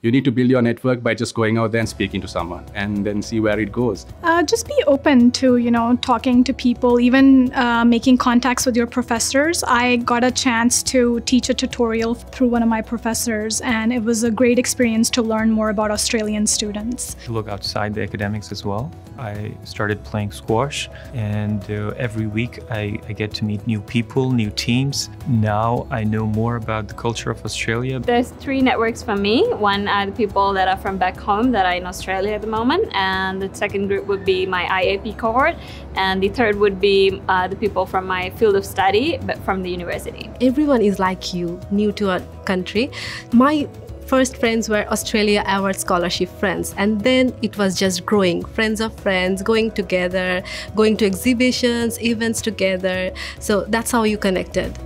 You need to build your network by just going out there and speaking to someone and then see where it goes. Just be open to, talking to people, even making contacts with your professors. I got a chance to teach a tutorial through one of my professors, and it was a great experience to learn more about Australian students. Look outside the academics as well. I started playing squash, and every week I get to meet new people, new teams. Now I know more about the culture of Australia. There's 3 networks for me. One are the people that are from back home that are in Australia at the moment, and the second group would be my IAP cohort, and the third would be the people from my field of study, but from the university. Everyone is like you, new to a country. My first friends were Australia Award Scholarship friends, and then it was just growing. Friends of friends, going together, going to exhibitions, events together. So that's how you connected.